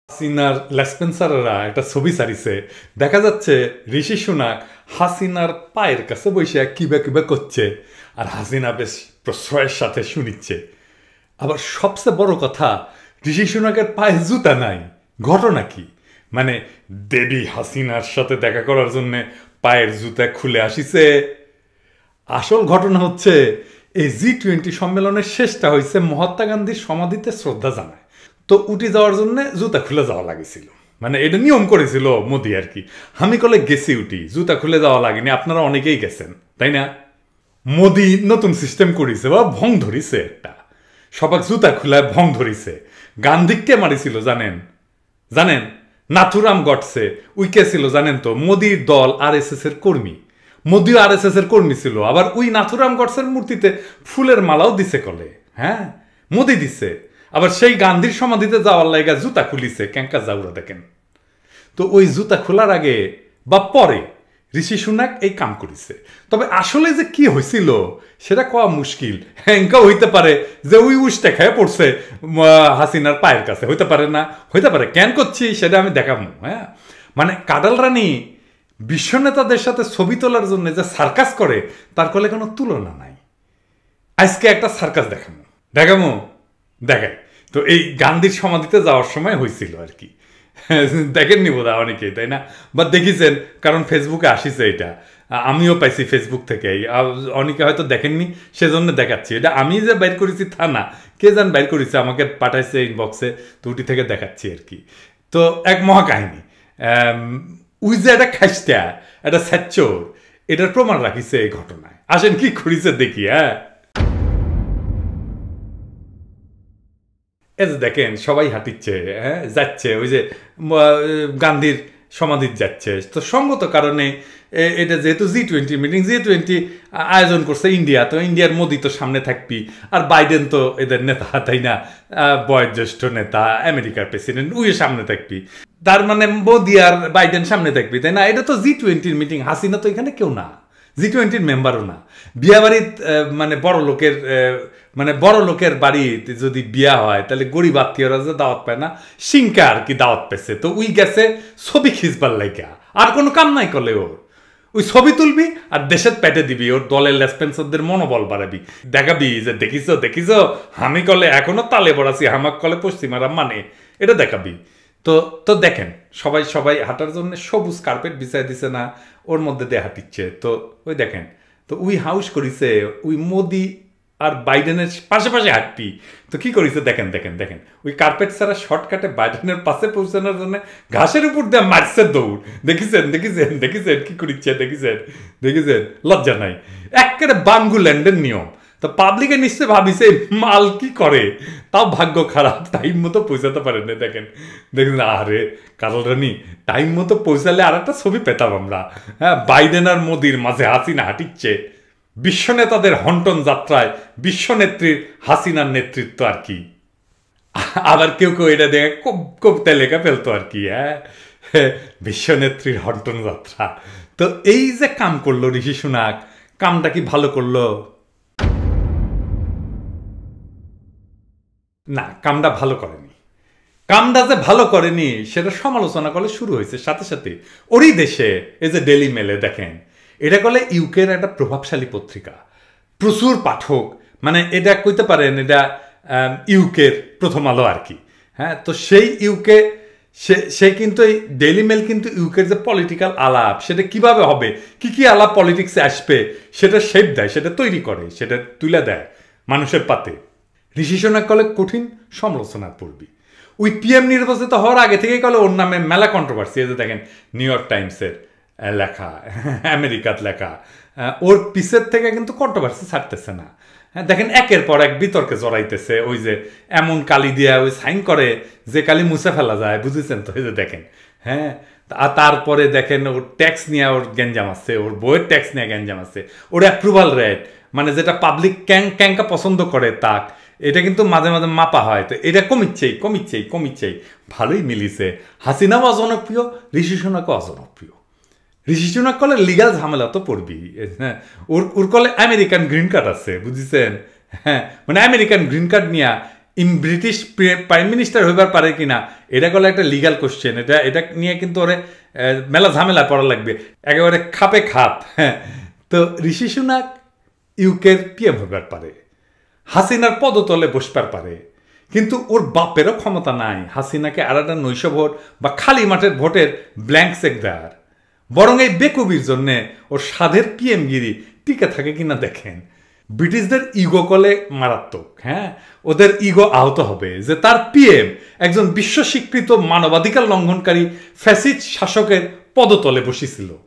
হাসিনার লেসপেন্সাররা একটা ছবি সারিছে, দেখা যাচ্ছে ঋষি সুনাক হাসিনার পায়ের কাছে বসে কিবা কিবা করছে আর হাসিনা বেশ প্রশ্রয়ের সাথে শুনিচ্ছে। আবার সবচেয়ে বড় কথা, ঋষি সুনাকের পায়ে জুতা নাই। ঘটনা কি? মানে দেবী হাসিনার সাথে দেখা করার জন্য পায়ের জুতা খুলে আসিছে। আসল ঘটনা হচ্ছে এই G20 সম্মেলনের শেষটা হয়েছে মহাত্মা গান্ধীর সমাধিতে শ্রদ্ধা জানায়, তো উঠে যাওয়ার জন্য জুতা খুলে যাওয়া লাগেছিল। মানে এটা নিয়ম করেছিল মোদি আর কি। আমি কলে গেছি উঠি, জুতা খুলে যাওয়া লাগেনি, আপনারা অনেকেই গেছেন তাই না? মোদি নতুন সিস্টেম করেছে বা ভং ধরিছে একটা, সবাক জুতা খুলে ভং ধরিছে। গান্ধীকে মারিছিল জানেন? জানেন নাথুরাম গডসে উইকে ছিল জানেন তো? মোদির দল RSS এর কর্মী, মোদিও RSS এর কর্মী ছিল। আবার ওই নাথুরাম গডসের মূর্তিতে ফুলের মালাও দিছে কলে। হ্যাঁ, মোদি দিছে। আবার সেই গান্ধীর সমাধিতে যাওয়ার লাইগা জুতা খুলিছে, ক্যাঙ্কা যাওরা দেখেন তো। ওই জুতা খোলার আগে বা পরে ঋষি সুনাক এই কাম করেছে। তবে আসলে যে কি হয়েছিল সেটা কওয়া মুশকিল। হ্যাঙ্কা হইতে পারে যে ওই উষ্টা খেয়ে পড়ছে হাসিনার পায়ের কাছে, হইতে পারে না, হইতে পারে। কেন করছি সেটা আমি দেখাবো। হ্যাঁ, মানে কাডাল রানী বিশ্ব নেতাদের সাথে ছবি তোলার জন্য যে সার্কাস করে তার কলে কোনো তুলনা নাই। আজকে একটা সার্কাস দেখাবো দেখাবো দেখাই। তো এই গান্ধীর সমাধিতে যাওয়ার সময় হয়েছিল আর কি। দেখেননি বোধ হয় অনেকেই, তাই না? বা দেখিছেন, কারণ ফেসবুকে আসিছে এটা, আমিও পাইছি ফেসবুক থেকে। অনেকে হয়তো দেখেননি, সেজন্য দেখাচ্ছি। এটা আমি যে বাইর করেছি তা না, কে জান বাইর করেছে, আমাকে পাঠাইছে ইনবক্সে, ত্রুটি থেকে দেখাচ্ছি আর কি। তো এক মহাকাহিনী, উই যে একটা খাইস্তা, একটা স্যাচ্চোর, এটার প্রমাণ রাখিছে এই ঘটনায়। আসেন কি করেছে দেখি। হ্যাঁ, এই যে দেখেন সবাই হাঁটিচ্ছে, হ্যাঁ যাচ্ছে ওই যে গান্ধীর সমাধির যাচ্ছে। তো সঙ্গত কারণে এটা যেহেতু G20 মিটিং, G20 আয়োজন করছে ইন্ডিয়া, তো ইন্ডিয়ার মোদি তো সামনে থাকবি, আর বাইডেন তো এদের নেতা তাই না, বয়োজ্যেষ্ঠ নেতা, আমেরিকার প্রেসিডেন্ট, উই সামনে থাকবি। তার মানে মোদি আর বাইডেন সামনে থাকবি তাই না? এটা তো G20 মিটিং, হাসিনা তো এখানে কেউ না, G20 মেম্বারও না। বিয়া বাড়ির মানে বড় লোকের বাড়িতে যদি বিয়া হয় তাহলে গরিব আত্মীয়রা যে দাওয়াত পায় না, সিংকা আর কি দাওয়াত পেছে। তো উই গেছে ছবি খিচবার লাইগা, আর কোনো কাম নাই করলে ওর। ওই ছবি তুলবি আর দেশের পেটে দিবি, ওর দলের লেসপেন্সারদের মনোবল বাড়াবি, দেখাবি যে দেখিস দেখিস আমি কলে এখনো তালে বড়াছি, হামাক কলে পশ্চিমারা মানে, এটা দেখাবি। তো তো দেখেন সবাই সবাই হাঁটার জন্য সবুজ কার্পেট বিছাই দিছে না, ওর মধ্যে দিয়ে হাঁটিচ্ছে। তো ওই দেখেন, তো উই হাউস করিছে ওই মোদি আর বাইডেনের পাশে পাশে হাঁটবি। তো কি করিছে দেখেন দেখেন দেখেন, ওই কার্পেট ছাড়া শর্টকাটে বাইডেনের পাশে পৌঁছানোর জন্য ঘাসের উপর দিয়ে মারছে দৌড়। দেখিছেন দেখিছেন দেখিছেন কি করিচ্ছে, দেখিছেন দেখিছেন? লজ্জা নাই, একেবারে বাঙ্গুল্যান্ডের নিয়ম। তো পাবলিকে নিশ্চয় ভাবিছে মাল কি করে, তাও ভাগ্য খারাপ, টাইম মতো পৌঁছাতে পারেন না। দেখেন দেখেন, আরে কারল রানী টাইম মতো পৌঁছালে আর একটা ছবি পেতাম আমরা। হ্যাঁ, বাইডেন আর মোদির মাঝে হাসিনা হাঁটিচ্ছে বিশ্ব নেতাদের হন্টন যাত্রায়, বিশ্বনেত্রীর হাসিনার নেতৃত্ব আর কি। আবার কেউ কেউ এটা দেখে কবিতা লেখা ফেলতো আর কি। হ্যাঁ, বিশ্বনেত্রীর হন্টন যাত্রা। তো এই যে কাম করলো ঋষি সুনাক, কামটা কি ভালো করলো? না, কামটা ভালো করেনি। কামটা যে ভালো করেনি সেটা সমালোচনা করলে শুরু হয়েছে সাথে সাথে ওরই দেশে। এই যে ডেইলি মেলে দেখেন, এটা করলে ইউকের একটা প্রভাবশালী পত্রিকা, প্রচুর পাঠক, মানে এটা কইতে পারেন এটা ইউকের প্রথম আলো আর কি। হ্যাঁ, তো সেই ইউকে সে কিন্তু এই ডেইলি মেল কিন্তু ইউকের যে পলিটিক্যাল আলাপ সেটা কিভাবে হবে, কি কি আলাপ পলিটিক্সে আসবে সেটা শেপ দেয়, সেটা তৈরি করে, সেটা তুলে দেয় মানুষের পাতে। ঋষি সুনাক কলে কঠিন সমালোচনা পড়বি। ওই PM নির্বাচিত হওয়ার আগে থেকেই কলে ওর নামে মেলা কন্ট্রোভার্সি। এই যে দেখেন নিউ ইয়র্ক টাইমসের লেখা, আমেরিকাত লেখা, ওর পিসের থেকে কিন্তু কন্ট্রোভার্সি ছাড়তেছে না। হ্যাঁ, দেখেন একের পর এক বিতর্কে জড়াইতেছে। ওই যে এমন কালি দিয়া ওই সাইন করে যে কালি মুছে ফেলা যায়, বুঝেছেন তো? এই যে দেখেন, হ্যাঁ, তারপরে দেখেন ওর ট্যাক্স নিয়ে ওর গ্যাঞ্জাম আছে, ওর বইয়ের ট্যাক্স নিয়ে গ্যাঞ্জাম আছে, ওর অ্যাপ্রুভাল রেট, মানে যেটা পাবলিক ক্যাঙ্কা পছন্দ করে তাক, এটা কিন্তু মাঝে মাঝে মাপা হয়। তো এটা কমিচ্ছেই কমিচ্ছেই কমিচ্ছেই, ভালোই মিলিছে। হাসিনাও অজনপ্রিয়, ঋষি সুনাকও অজনপ্রিয়। ঋষি সুনাক কলে লিগাল ঝামেলা তো পড়বি। হ্যাঁ, ওর কলে আমেরিকান গ্রিন কার্ড আছে, বুঝেছেন? হ্যাঁ, মানে আমেরিকান গ্রিন কার্ড নিয়ে ব্রিটিশ প্রাইম মিনিস্টার হইবার পারে কিনা এটা করলে একটা লিগাল কোশ্চেন, এটা নিয়ে কিন্তু ওরে মেলা ঝামেলা পড়া লাগবে, একেবারে খাপে খাপ। হ্যাঁ, তো ঋষি সুনাক ইউকের পিএম হইবার পারে, হাসিনার পদতলে বসবার পারে, কিন্তু ওর বাপেরও ক্ষমতা নাই হাসিনাকে আর একটা নৈশ ভোট বা খালি মাঠের ভোটের ব্ল্যাঙ্ক চেক দেওয়ার। বরং এই বেকুবির জন্যে ওর সাধের পিএমগিরি টিকে থাকে কিনা দেখেন। ব্রিটিশদের ইগো কলে মারাত্মক। হ্যাঁ, ওদের ইগো আহত হবে যে তার পিএম একজন বিশ্ব স্বীকৃত মানবাধিকার লঙ্ঘনকারী ফ্যাসিস্ট শাসকের পদতলে বসেছিল।